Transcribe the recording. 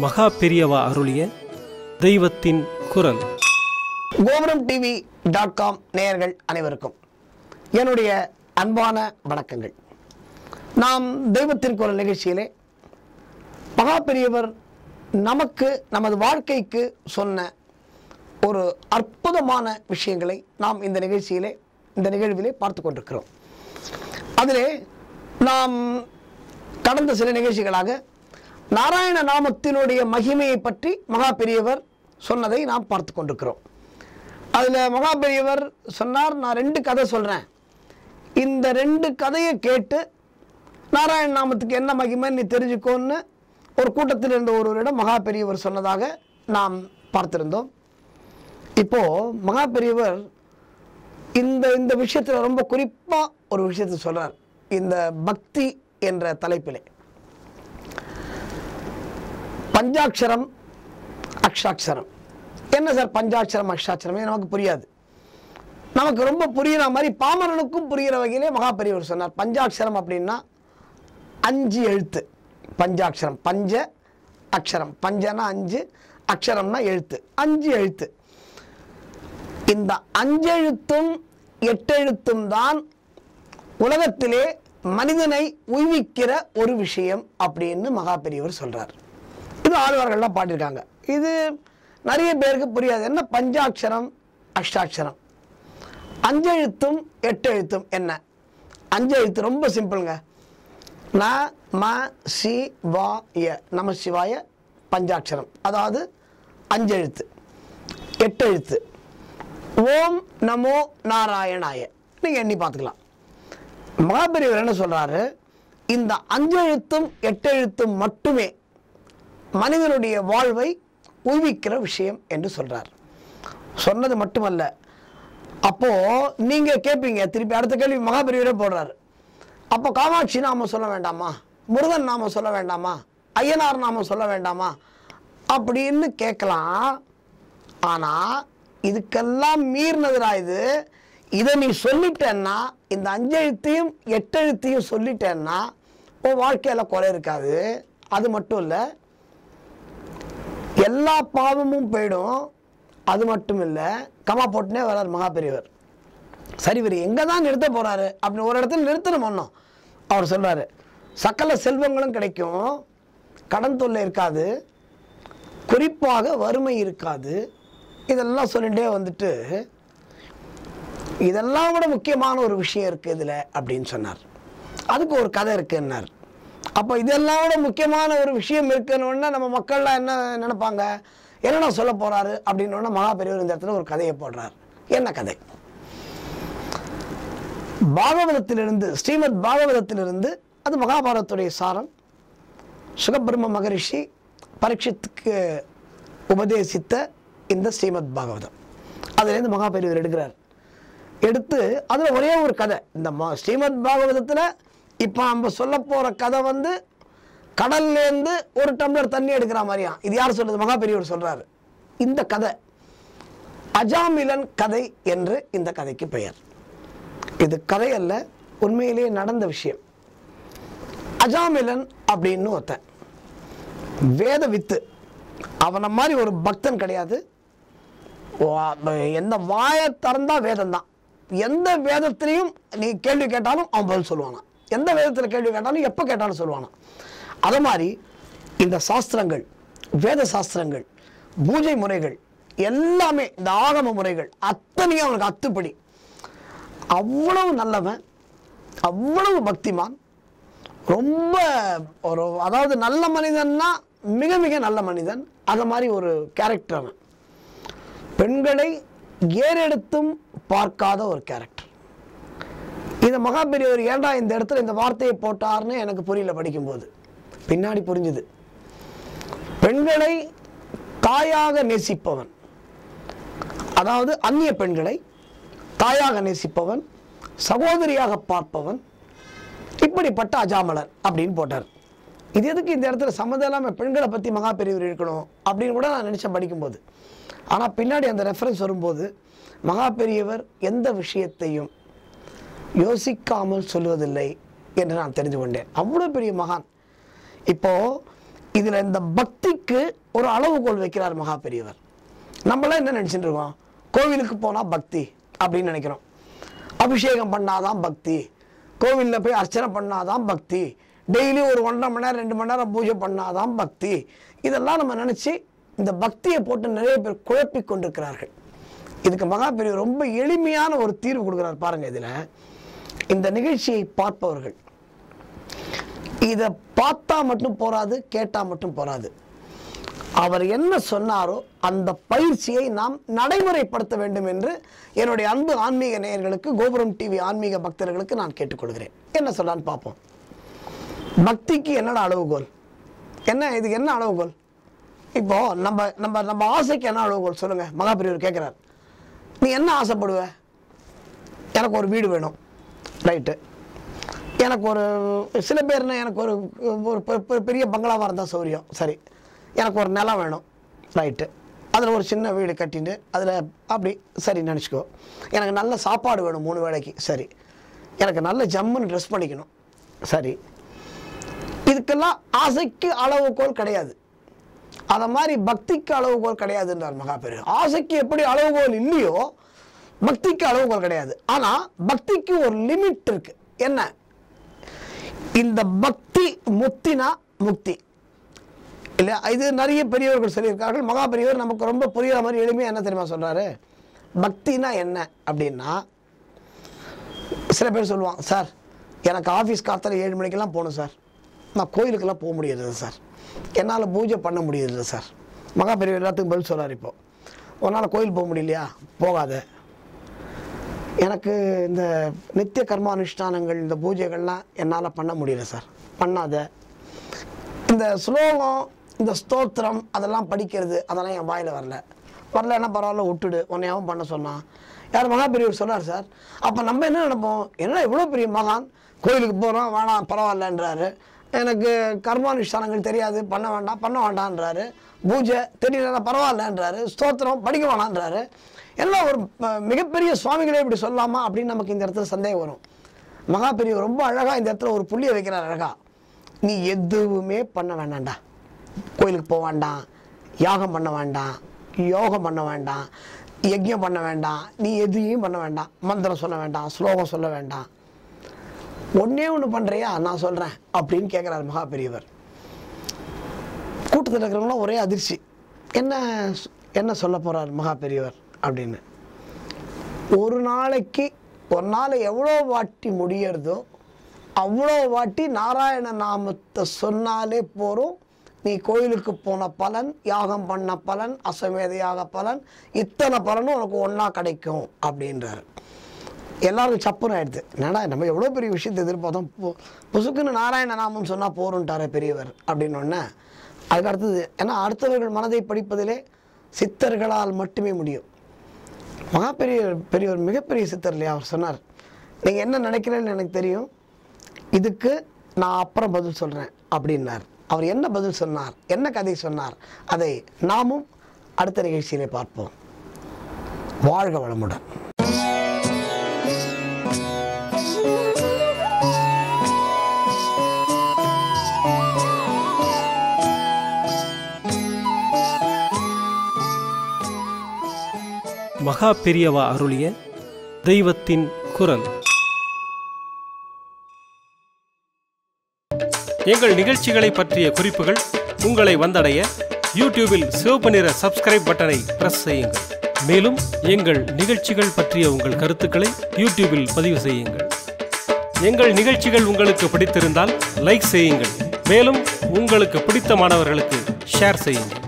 மகா பெரியவா அருளிய தெய்வத்தின் குரல். கோபுரம் TV.com நேயர்கள் அனைவருக்கும் என்னுடைய அன்பான வணக்கங்கள். நாம் தெய்வத்தின் குரல் நிகழ்ச்சியிலே மகா பெரியவர் நமக்கு நமது வாழ்க்கைக்கு சொன்ன ஒரு அற்புதமான விஷயங்களை நாம் இந்த நிகழ்விலே பார்த்து கொண்டிருக்கிறோம். அதிலே நாம் கடந்த சில நிகழ்ச்சிகளாக நாராயண நாமத்தினுடைய மகிமையை பற்றி மகா பெரியவர் சொன்னதை நாம் பார்த்து கொண்டிருக்கிறோம். அதில் மகா பெரியவர் சொன்னார், நான் 2 கதை சொல்கிறேன், இந்த 2 கதையை கேட்டு நாராயண நாமத்துக்கு என்ன மகிமைன்னு நீ தெரிஞ்சுக்கோன்னு ஒரு கூட்டத்தில் இருந்த ஒருவரிடம் மகா பெரியவர் சொன்னதாக நாம் பார்த்திருந்தோம். இப்போது மகா பெரியவர் இந்த விஷயத்தில் ரொம்ப குறிப்பாக ஒரு விஷயத்தை சொல்கிறார். இந்த பக்தி என்ற தலைப்பிலே பஞ்சாட்சரம் அக்ஷாட்சரம். என்ன சார் பஞ்சாட்சரம் அக்ஷாட்சரம்? நமக்கு புரியாது. நமக்கு ரொம்ப புரிகிற மாதிரி பாமரனுக்கும் புரிகிற வகையிலே மகா பெரியவர் சொன்னார். பஞ்சாட்சரம் அப்படின்னா 5 எழுத்து. பஞ்சாட்சரம், பஞ்ச அக்ஷரம், பஞ்சனா 5, அக்ஷரம்னா எழுத்து, 5 எழுத்து. இந்த 5 எழுத்தும் 8 எழுத்தும் தான் உலகத்திலே மனிதனை உய்விக்கிற ஒரு விஷயம் அப்படின்னு மகா பெரியவர் சொல்றார். இது ஆழ்வார்கள்லாம் பாடியிருக்காங்க. இது நிறைய பேருக்கு புரியாது. என்ன பஞ்சாட்சரம் அஷ்டாட்சரம்? 5 எழுத்தும் 8 எழுத்தும் என்ன? 5 எழுத்து ரொம்ப சிம்பிளுங்க. ந ம சி வா ய, நம சிவாய பஞ்சாட்சரம், அதாவது 5 எழுத்து. 8 எழுத்து ஓம் நமோ நாராயணாய. நீங்கள் எண்ணி பார்த்துக்கலாம். மகாபெரியவர் என்ன சொல்றாரு, இந்த 5 எழுத்தும் 8 எழுத்தும் மட்டுமே மனிதனுடைய வாழ்வை உய்விக்கிற விஷயம் என்று சொல்றார். சொன்னது மட்டுமல்ல, அப்போ நீங்க கேட்பீங்க, திருப்பி அடுத்த கேள்வி மகாபெரியவரே போடுறாரு, அப்போ காமாட்சி நாம சொல்ல வேண்டாமா, முருகன் நாம சொல்ல வேண்டாமா, ஐயனார் நாம சொல்ல வேண்டாமா அப்படின்னு கேட்கலாம். ஆனா இதுக்கெல்லாம் மீறினதுரா இது. இதை நீ சொல்லிட்டேன்னா, இந்த 5 எழுத்தையும் 8 எழுத்தையும் சொல்லிட்டேன்னா உன் வாழ்க்கையில் குறை இருக்காது. அது மட்டும் இல்லை, எல்லா பாவமும் போயிடும். அது மட்டும் இல்லை, கமா போட்டுனே வர்றார் மகா பெரியவர். சரி, இவர் எங்கே தான் நிறுத்த போகிறாரு அப்படின்னு ஒரு இடத்துல நிறுத்தணும். ஒன்றும் அவர் சொல்கிறாரு, சகல செல்வங்களும் கிடைக்கும், கடன் தொல்லை இருக்காது, குறிப்பாக வறுமை இருக்காது. இதெல்லாம் சொல்லிகிட்டே வந்துட்டு இதெல்லாம் விட முக்கியமான ஒரு விஷயம் இருக்குது இதில் அப்படின்னு சொன்னார். அதுக்கு ஒரு கதை இருக்குன்னார். அப்போ இதெல்லாம் விட முக்கியமான ஒரு விஷயம் இருக்குன்னு நம்ம மக்கள்லாம் என்ன நினைப்பாங்க, என்னென்ன சொல்ல போகிறாரு அப்படின்னு மகா பெரியவர் இந்த இடத்துல ஒரு கதையை போடுறார். என்ன கதை? பாகவதத்திலிருந்து, ஸ்ரீமத் பாகவதத்திலிருந்து, அது மகாபாரதத்துடைய சாரம். சுகபிரம்ம மகரிஷி பரீட்சித்துக்கு உபதேசித்த இந்த ஸ்ரீமத் பாகவதம், அதுலேருந்து மகா பெரியவர் எடுத்து அதில் ஒரே ஒரு கதை. இந்த ஸ்ரீமத் பாகவதத்தில் இப்போ நம்ம சொல்ல போகிற கதை கடல்லேருந்து ஒரு டம்ளர் தண்ணி எடுக்கிற மாதிரியா. இது யார் சொல்றது? மகா பெரியவர் சொல்கிறாரு. இந்த கதை அஜாமிலன் கதை என்று இந்த கதைக்கு பெயர். இது கதை அல்ல, உண்மையிலேயே நடந்த விஷயம். அஜாமிலன் அப்படின்னு ஒருத்தன், வேத வித்து. அவனை மாதிரி ஒரு பக்தன் கிடையாது. எந்த வாயை திறந்தா வேதம் தான். எந்த வேதத்திலையும் நீ கேள்வி கேட்டாலும் அவன் பதில் சொல்லுவானா. எந்த வேதத்தில் கேள்வி கேட்டாலும் எப்போ கேட்டாலும் சொல்லுவானா. அது மாதிரி இந்த சாஸ்திரங்கள், வேத சாஸ்திரங்கள், பூஜை முறைகள் எல்லாமே, இந்த ஆகம முறைகள் அத்தனையும் அவனுக்கு அத்துப்படி. அவ்வளவு நல்லவன், அவ்வளவு பக்திமான், ரொம்ப ஒரு, அதாவது நல்ல மனிதன்னா மிக மிக நல்ல மனிதன். அது மாதிரி ஒரு கேரக்டர் அவன். பெண்களை ஏறெடுத்தும் பார்க்காத ஒரு கேரக்டர். இந்த மகா பெரியவர் ஏண்டா இந்த இடத்துல இந்த வார்த்தையை போட்டார்னு எனக்கு புரியல. படிக்கும்போது பின்னாடி புரிஞ்சுது. பெண்களை தாயாக நேசிப்பவன், அதாவது அந்நிய பெண்களை தாயாக நேசிப்பவன், சகோதரியாக பார்ப்பவன், இப்படிப்பட்ட அஜாமலன் அப்படின்னு போட்டார். இது எதுக்கு இந்த இடத்துல சம்மந்தம் இல்லாமல் பெண்களை பற்றி மகா பெரியவர் இருக்கணும் அப்படின்னு கூட நான் நினச்சேன் படிக்கும்போது. ஆனால் பின்னாடி அந்த ரெஃபரன்ஸ் வரும்போது மகா பெரியவர் எந்த விஷயத்தையும் யோசிக்காமல் சொல்வதில்லை என்று நான் தெரிந்து கொண்டேன். அவ்வளோ பெரிய மகான். இப்போது இதில் இந்த பக்திக்கு ஒரு அளவுகோல் வைக்கிறார் மகா பெரியவர். நம்மளாம் என்ன நினச்சிட்டு இருக்கோம், கோவிலுக்கு போனால் பக்தி அப்படின்னு நினைக்கிறோம். அபிஷேகம் பண்ணாதான் பக்தி, கோவிலில் போய் அர்ச்சனை பண்ணாதான் பக்தி, டெய்லி ஒரு 1.5 மணி நேரம் 2 மணி நேரம் பூஜை பண்ணாதான் பக்தி. இதெல்லாம் நம்ம நினச்சி இந்த பக்தியை போட்டு நிறைய பேர் குழப்பி கொண்டிருக்கிறார்கள். இதுக்கு மகா பெரியவர் ரொம்ப எளிமையான ஒரு தீர்வு கொடுக்குறார் பாருங்க. இதில் இந்த நிகழ்ச்சியை பார்ப்பவர்கள் இதை பார்த்தா மட்டும் போராது, கேட்டால் மட்டும் போராது. அவர் என்ன சொன்னாரோ அந்த பயிற்சியை நாம் நடைமுறைப்படுத்த வேண்டும் என்று என்னுடைய அன்பு ஆன்மீக நேயர்களுக்கு, கோபுரம் டிவி ஆன்மீக பக்தர்களுக்கு நான் கேட்டுக்கொள்கிறேன். என்ன சொல்லான்னு பார்ப்போம். பக்திக்கு என்னடா அளவுகோல், என்ன இதுக்கு என்ன அளவுகோல்? இப்போ நம்ம நம்ம நம்ம ஆசைக்கு என்ன அளவுகோல் சொல்லுங்க. மகா பெரியவர் கேட்குறார், நீ என்ன ஆசைப்படுவ? எனக்கு ஒரு வீடு வேணும், ரைட்டு. எனக்கு ஒரு சில பேர்னா எனக்கு ஒரு பெரிய பங்களாவாக இருந்தால் சௌரியம், சரி. எனக்கு ஒரு நிலம் வேணும், ரைட்டு. அதில் ஒரு சின்ன வீடு கட்டிட்டு அதில் அப்படி சரி நினச்சிக்கோ. எனக்கு நல்ல சாப்பாடு வேணும் 3 வேளைக்கு, சரி. எனக்கு நல்ல ஜம்முன்னு ட்ரெஸ் பண்ணிக்கணும், சரி. இதுக்கெல்லாம் ஆசைக்கு அளவுகோல் கிடையாது. அதை மாதிரி பக்திக்கு அளவுகோல் கிடையாதுன்றார் மகா பெரியவர். ஆசைக்கு எப்படி அளவுகோல் இல்லையோ பக்திக்கு அளவுகோல் கிடையாது. ஆனால் பக்திக்கு ஒரு லிமிட் இருக்கு. என்ன? இந்த பக்தி முக்தினா முக்தி இல்லையா? இது நிறைய பெரியவர்கள் சொல்லியிருக்கார்கள். மகா பெரியவர் நமக்கு ரொம்ப புரியுற மாதிரி எளிமையாக என்ன தெரியுமா சொல்றாரு? பக்தினா என்ன அப்படின்னா, சில பேர் சொல்லுவாங்க, சார் எனக்கு ஆஃபீஸ் காத்தால 7 மணிக்கெல்லாம் போகணும் சார், நான் கோயிலுக்கெல்லாம் போக முடியாது சார், என்னால் பூஜை பண்ண முடியாது சார். மகா பெரியவர் எல்லாத்துக்கும் பதில் சொல்கிறார். இப்போ உன்னால் கோயில் போக முடியலையா, போகாத. எனக்கு இந்த நித்திய கர்மானுஷ்டானங்கள், இந்த பூஜைகள்லாம் என்னால் பண்ண முடியல சார், பண்ணாத. இந்த ஸ்லோகம், இந்த ஸ்தோத்திரம் அதெல்லாம் படிக்கிறது அதெல்லாம் என் வாயில் வரலன்னா பரவாயில்ல, விட்டுடு, உன்னையாவும் பண்ண சொன்னான். யார்? மகா பெரியவர் சொன்னார் சார். அப்போ நம்ம என்ன நினைப்போம், என்ன இவ்வளோ பெரிய மகான், கோயிலுக்கு போகிறோம், வேணாம் பரவாயில்லன்றாரு. எனக்கு கர்மானுஷ்டானங்கள் தெரியாது, பண்ண வேண்டான்றாரு. பூஜை தெரியல, பரவாயில்லன்றாரு. ஸ்தோத்திரம் படிக்க வேணான்றாரு. எல்லாம் ஒரு மிகப்பெரிய சுவாமிகளே இப்படி சொல்லாமா அப்படின்னு நமக்கு இந்த இடத்துல சந்தேகம் வரும். மகா பெரியவர் ரொம்ப அழகாக இந்த இடத்துல ஒரு புள்ளியை வைக்கிறார். அழகா, நீ எதுவுமே பண்ண வேண்டாம்டா, கோயிலுக்கு போக வேண்டாம், யாகம் பண்ண வேண்டாம், யோகம் பண்ண வேண்டாம், யஜ்யம் பண்ண வேண்டாம், நீ எதையும் பண்ண வேண்டாம், மந்திரம் சொல்ல வேண்டாம், ஸ்லோகம் சொல்ல வேண்டாம். ஒன்னே ஒன்று பண்ணுறியா, நான் சொல்கிறேன் அப்படின்னு கேட்குறாரு மகா பெரியவர். கூட்டத்தில் இருக்கிறவங்களாம் ஒரே அதிர்ச்சி. என்ன சொல்ல போகிறார் மகா பெரியவர் அப்படின்னு. ஒரு நாளைக்கு ஒரு நாள் எவ்வளோ வாட்டி முடியறதோ அவ்வளோ வாட்டி நாராயண நாமத்தை சொன்னாலே போகிறோம். நீ கோயிலுக்கு போன பலன், யாகம் பண்ண பலன், அஸ்வமேதையாக பலன், இத்தனை பலனும் உனக்கு ஒன்றா கிடைக்கும் அப்படின்றாரு. எல்லாருக்கும் சப்புன்னு ஆயிடுது. என்னடா நம்ம எவ்வளோ பெரிய விஷயத்தை எதிர்பார்த்தோம், புசுக்குன்னு நாராயண நாமம் சொன்னால் போருன்ட்டாரே பெரியவர் அப்படின்னொன்னே அதுக்கு அடுத்தது. ஏன்னா அடுத்தவர்கள் மனதை படிப்பதிலே சித்தர்களால் மட்டுமே முடியும். மகா பெரியவர் மிகப்பெரிய சித்தர் இல்லையா? அவர் சொன்னார், நீங்கள் என்ன நினைக்கிறேன்னு எனக்கு தெரியும், இதுக்கு நான் அப்புறம் பதில் சொல்கிறேன் அப்படின்னார். அவர் என்ன பதில் சொன்னார், என்ன கதை சொன்னார், அதை நாமும் அடுத்த நிகழ்ச்சியிலே பார்ப்போம். வாழ்க வளமுடன். மகா பெரியவா அருளிய தெய்வத்தின் குரல். எங்கள் நிகழ்ச்சிகளை பற்றிய குறிப்புகள் உங்களை வந்தடைய யூடியூபில் சிவப்பு நிற சப்ஸ்கிரைப் பட்டனை பிரஸ் செய்யுங்கள். மேலும் எங்கள் நிகழ்ச்சிகள் பற்றிய உங்கள் கருத்துக்களை யூடியூபில் பதிவு செய்யுங்கள். எங்கள் நிகழ்ச்சிகள் உங்களுக்கு பிடித்திருந்தால் லைக் செய்யுங்கள். மேலும் உங்களுக்கு பிடித்த மாணவர்களுக்கு ஷேர் செய்யுங்கள்.